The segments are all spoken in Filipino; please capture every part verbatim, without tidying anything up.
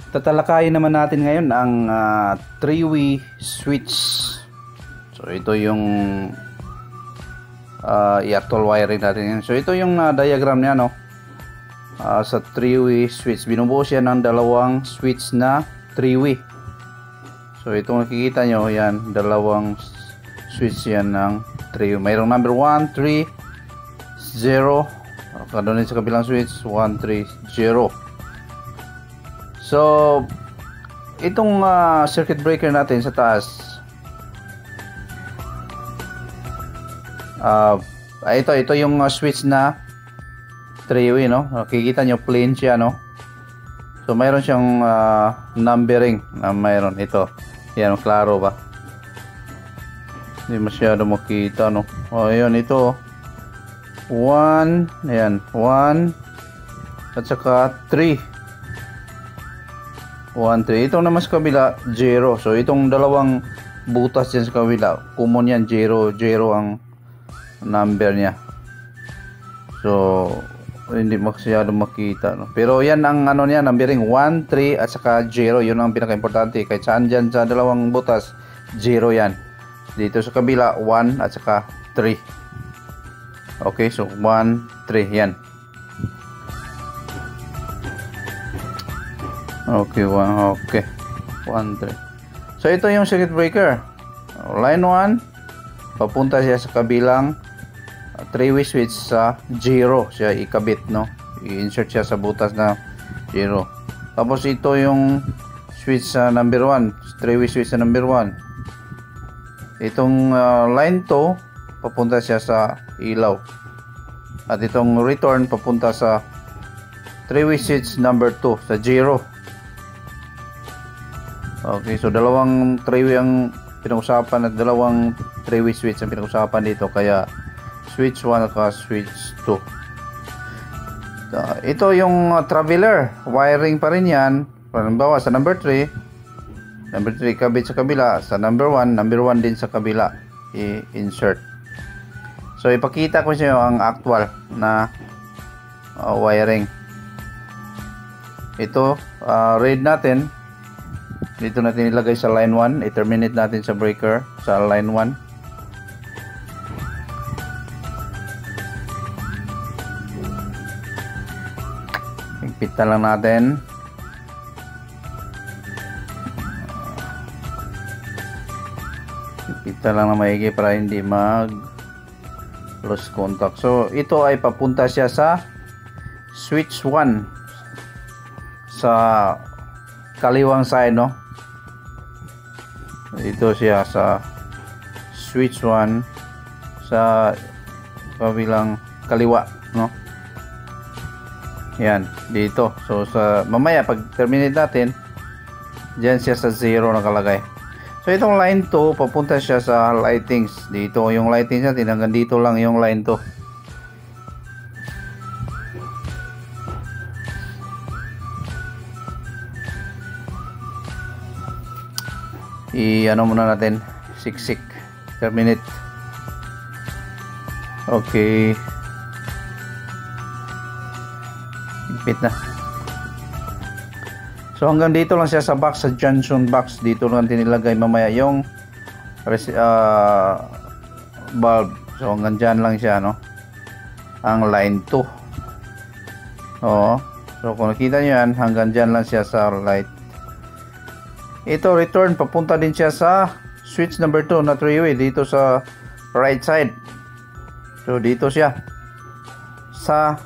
tatalakayin naman natin ngayon ang uh, three-way switch. So ito yung uh, i-actual wiring natin yan. So ito yung uh, diagram niya, no? Uh, sa three-way switch, binubuo siya ng dalawang switch na three-way. So itong nakikita nyo, yan, dalawang switch yan ng three-way. Mayroong number one, three, zero. Doon sa kabilang switch, one, three, zero. So itong uh, circuit breaker natin sa taas, uh, ito ito yung uh, switch na three-way, no? Nakikita nyo plain siya, no? So mayroon siyang uh, numbering na mayroon ito. Yan, klaro ba? Hindi masyado makita, no? O yun, ito one, ayan, one at saka three. one, three. Itong naman sa kabila, zero. So itong dalawang butas dyan sa kabila, common yan, zero, zero ang number niya. So hindi masyado makita, no? Pero yan ang ano niya, numbering one, three at saka zero. Yun ang pinaka-importante. Kahit saan dyan sa dalawang butas, zero yan. Dito sa kabila, one at saka three. Okay, so one, three, yan. Okay, one, okay. one, three. So ito yung circuit breaker. Line one, papunta siya sa kabilang three-way switch sa zero. Siya ikabit, no? I-insert siya sa butas na zero. Tapos ito yung switch sa number one, three-way switch sa number one. Itong uh, line two, papunta siya sa ilaw. At itong return, papunta sa three-way switch number two, sa zero. Okay, so dalawang three-way ang pinag-usapan at dalawang three-way switch ang pinag-usapan dito. Kaya switch one at switch two. Uh, ito yung uh, traveler. Wiring pa rin yan. Halimbawa sa number three, number three kabit sa kabila. Sa number one, number one din sa kabila. I-insert. So ipakita ko sa inyo ang actual na uh, wiring. Ito, uh, read natin. Dito natin ilagay sa line one. I-terminate natin sa breaker sa line one. Higpitan lang natin. Higpitan lang na maigi para hindi mag lose contact. So ito ay papunta siya sa switch one sa kaliwang side, no? Ito siya sa switch one sa kabilang kaliwa, no? Yan, dito. So sa mamaya pag terminate natin, diyan siya sa zero nakalagay. So itong line two, papunta siya sa lightings. Dito yung lightings natin, hanggang dito lang yung line two. I-ano muna natin, siksik, terminate. Okay. Higpit na. So hanggang dito lang siya sa box, sa junction box. Dito lang tinilagay mamaya yung uh, bulb. So hanggang dyan lang siya, no? Ang line two. Oo. So kung nakita nyo yan, hanggang dyan lang siya sa light. Ito return, papunta din siya sa switch number two na three-way dito sa right side. So dito siya sa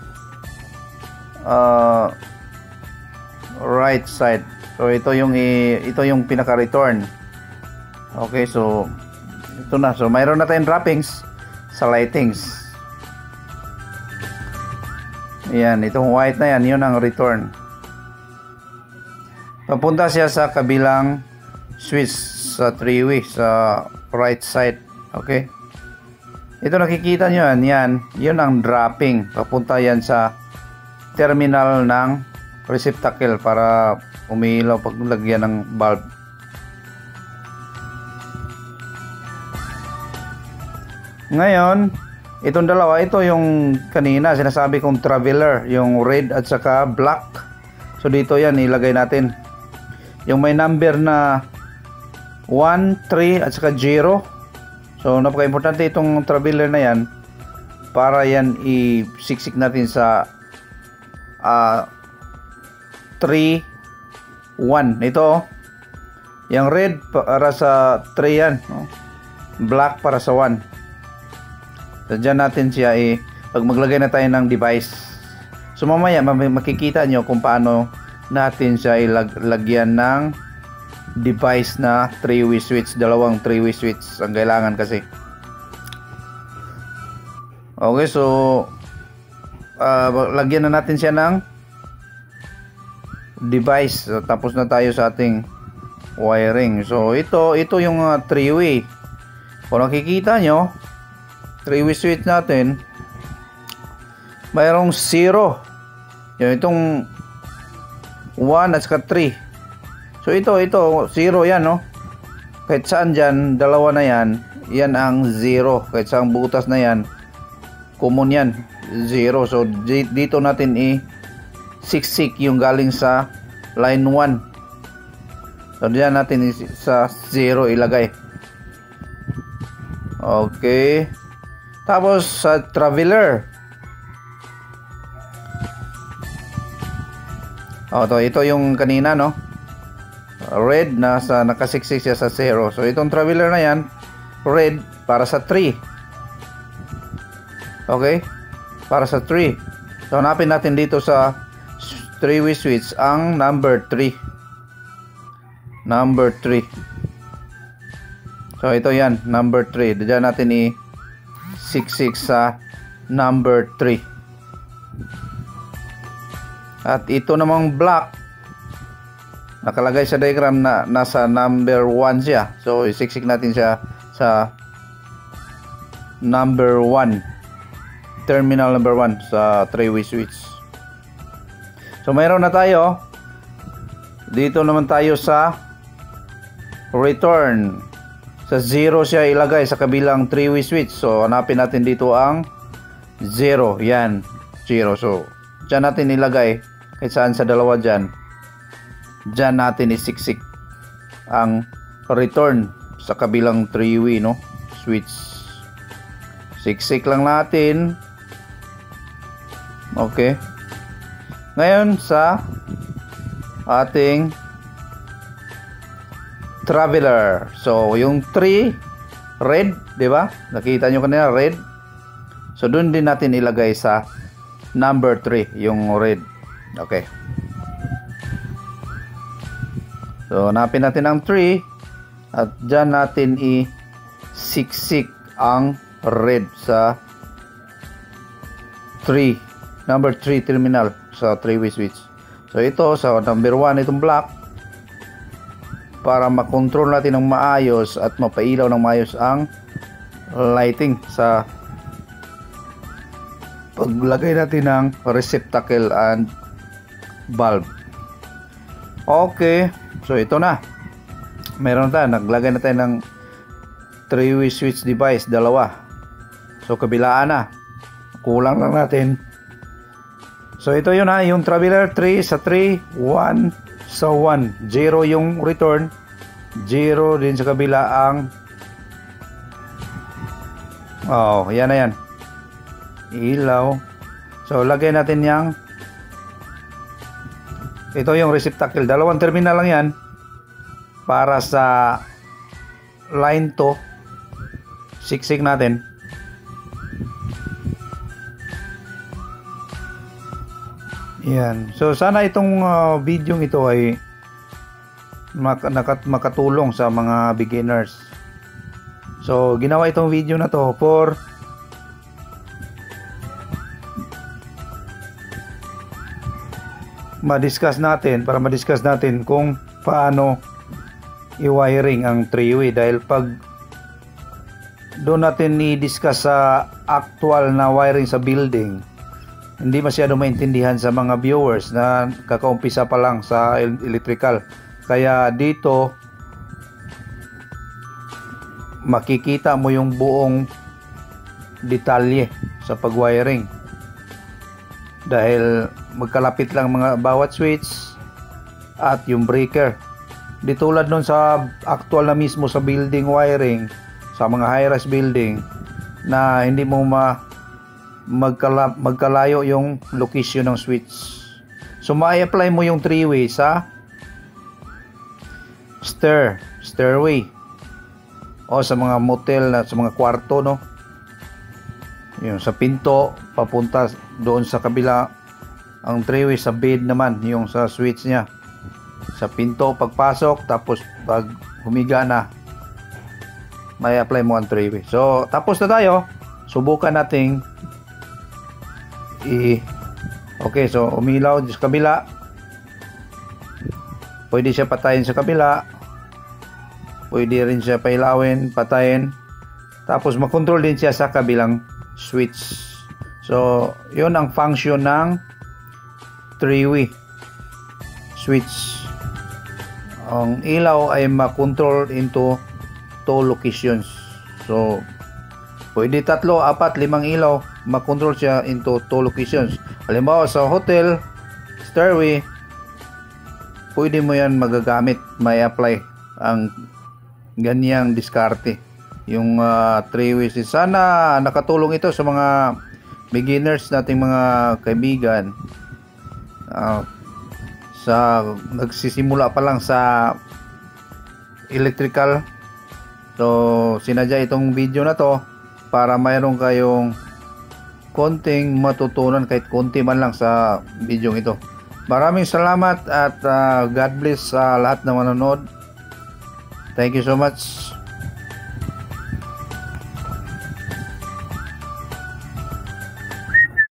uh, right side. So ito yung ito yung pinaka-return. Okay, so ito na. So mayroon na tayong droppings sa lightings. Ayan, itong white na yan, yun ang return. Papunta siya sa kabilang switch sa three-way sa right side. Okay. Ito nakikita nyo yan, yan. Yun ang dropping. Papunta yan sa terminal ng receptacle para umiilaw pag lagyan ng bulb. Ngayon, itong dalawa, ito yung kanina sinasabi kong traveler, yung red at saka black. So dito yan ilagay natin. Yung may number na one, three at saka zero. So napaka-importante itong traveler na yan para yan i-siksik natin sa uh, three, one. Ito, yung red para sa three yan, no? Black para sa one. So dyan natin siya eh, pag maglagay na tayo ng device. So mamaya makikita nyo kung paano natin siya ilagyan ng device na three-way switch. Dalawang three-way switch ang kailangan kasi. Okay, so uh, lagyan na natin siya ng device. So, tapos na tayo sa ating wiring. So ito, ito yung uh, three-way. Kung nakikita nyo, three-way switch natin, mayroong zero. Yung itong one at saka three. So ito, ito, zero yan, no? Kahit saan dyan, dalawa na yan, yan ang zero. Kahit saan butas na yan, common yan, zero. So dito natin i-siksik yung galing sa line one. So dyan natin sa zero ilagay. Okay. Tapos sa traveler. Oh, to, ito yung kanina, no? Red na sa nakasiksik siya sa zero. So itong traveler na yan, red para sa three. Okay? Para sa three. So hanapin natin dito sa three-way switch ang number three. Number three. So ito yan, number three. Diyan natin i-siksik sa number three. At ito namang black, nakalagay sa diagram na nasa number one siya. So isiksik natin siya sa number one. Terminal number one sa three-way switch. So mayroon na tayo. Dito naman tayo sa return. Sa zero siya ilagay sa kabilang three-way switch. So hanapin natin dito ang zero. Yan, zero. So dyan natin ilagay. Kahit saan sa dalawa dyan, dyan natin isiksik ang return sa kabilang three-way, no? Switch. Siksik lang natin. Okay. Ngayon sa ating traveler. So yung three red, 'di ba? Nakita nyo kanina red. So doon din natin ilagay sa number three yung red. Okay. So hanapin natin ang three at dyan natin i-siksik ang red sa three, number three terminal sa three-way switch. So ito sa number one, itong black, para makontrol natin ng maayos at mapailaw ng maayos ang lighting sa paglagay natin ng receptacle and bulb. Okay, so ito na, meron tayo, naglagay na tayo ng three-way switch device, dalawa. So kabilaan na, kulang lang natin. So ito yun ha, yung traveler three sa three, one sa one, zero yung return, zero din sa kabila ang oh, yan na yan, ilaw. So lagay natin yang ito yung receptacle, dalawang terminal lang yan para sa line two. Siksik natin. Yan. So sana itong uh, video ito ay mak nakat makatulong sa mga beginners. So ginawa itong video na to for ma-discuss natin, para ma-discuss natin kung paano i-wiring ang three-way, dahil pag doon natin i-discuss sa actual na wiring sa building, hindi masyado maintindihan sa mga viewers na kakaumpisa pa lang sa electrical. Kaya dito makikita mo yung buong detalye sa pag-wiring, dahil magkalapit lang mga bawat switch, at yung breaker. Di tulad nun sa actual na mismo sa building wiring, sa mga high-rise building, na hindi mo ma magkala, magkalayo yung location ng switch. So ma-apply mo yung three-way sa stair, stairway, o sa mga motel na sa mga kwarto, no? Yung sa pinto papunta doon sa kabila. Ang three-way sa bed naman, yung sa switch niya. Sa pinto pagpasok, tapos pag humiga na, may apply mo ang three-way. So tapos na tayo. Subukan nating i okay, so umilaw sa kabila. Pwede siya patayin sa kabila. Pwede rin siya pailawin, patayin. Tapos makontrol din siya sa kabilang switch. So yun ang function ng three-way switch. Ang ilaw ay makontrol into two locations. So pwede tatlo, apat, limang ilaw makontrol siya into two locations. Halimbawa sa hotel stairway, pwede mo yan magagamit, may apply ang ganyang diskarte, yung uh, three-way. Sana nakatulong ito sa mga beginners nating mga kaibigan, uh, sa nagsisimula pa lang sa electrical. So sinadya itong video na to para mayroon kayong konting matutunan, kahit konti man lang sa video ito. Maraming salamat at uh, God bless sa lahat na manonood. Thank you so much.